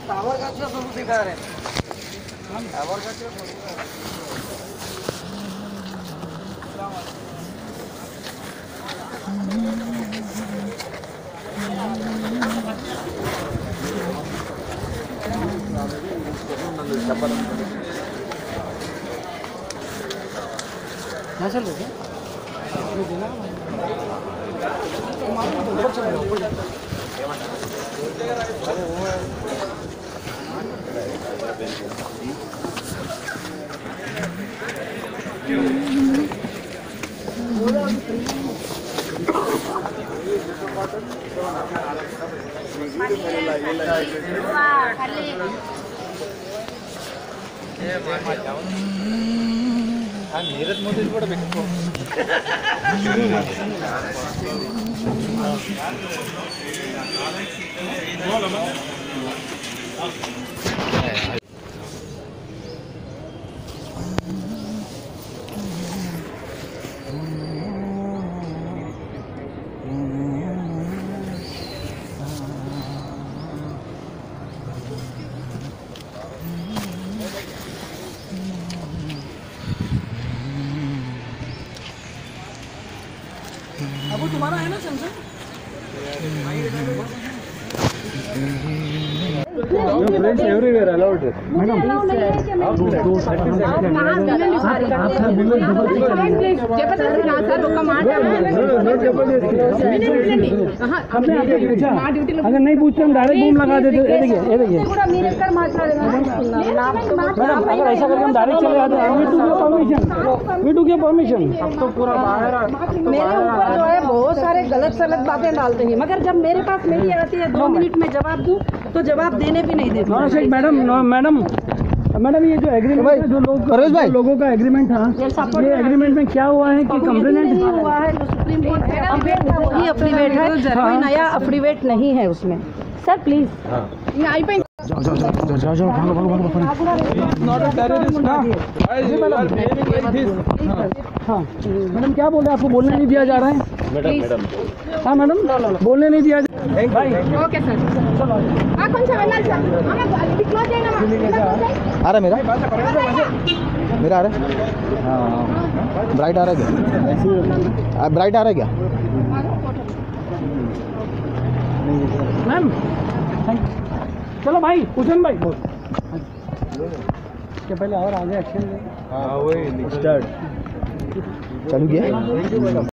Tower का सबूत दिखा रहे हैं। टावर का क्या चल रहा है? नीरज मोदी కూడా పెట్టుకో अब वो तुम्हारा है ना सैमसंग? फ्रेंड्स एवरीवेयर अलाउड है मैडम। आप अगर नहीं पूछते हम डायरेक्ट बूम लगा देते। ये देखिए मैडम, अगर ऐसा करके हम डायरेक्ट चले जाते हैं वी टू गिव परमिशन। अब तो पूरा बाहर मेरे ऊपर जो है बहुत सारे गलत बातें डालते हैं, मगर जब मेरे पास मेरी आती है 2 मिनट में जवाब दूं तो जवाब देने भी नहीं देते। मैडम ये जो एग्रीमेंट है, जो लोगों का एग्रीमेंट था, ये एग्रीमेंट में क्या हुआ है कि कंप्लेंट हुआ है जो सुप्रीम कोर्ट में अफिडेविट था वही अफिडेविट है, कोई नया अफिडेविट नहीं है उसमें। सर प्लीज हाँ मैडम, क्या बोल रहे हैं? आपको बोलने नहीं दिया जा रहा है मैडम? हाँ मैडम, बोलने नहीं दिया जा रहा है भाई। ओके सर चलो आ रहा मेरा आ रहा है। हाँ ब्राइट आ रहा है क्या? ब्राइट आ रहा है क्या मैम? चलो भाई कुशन भाई बोल के पहले और आगे एक्शन ले। हाँ वही स्टार्ट चालू किया।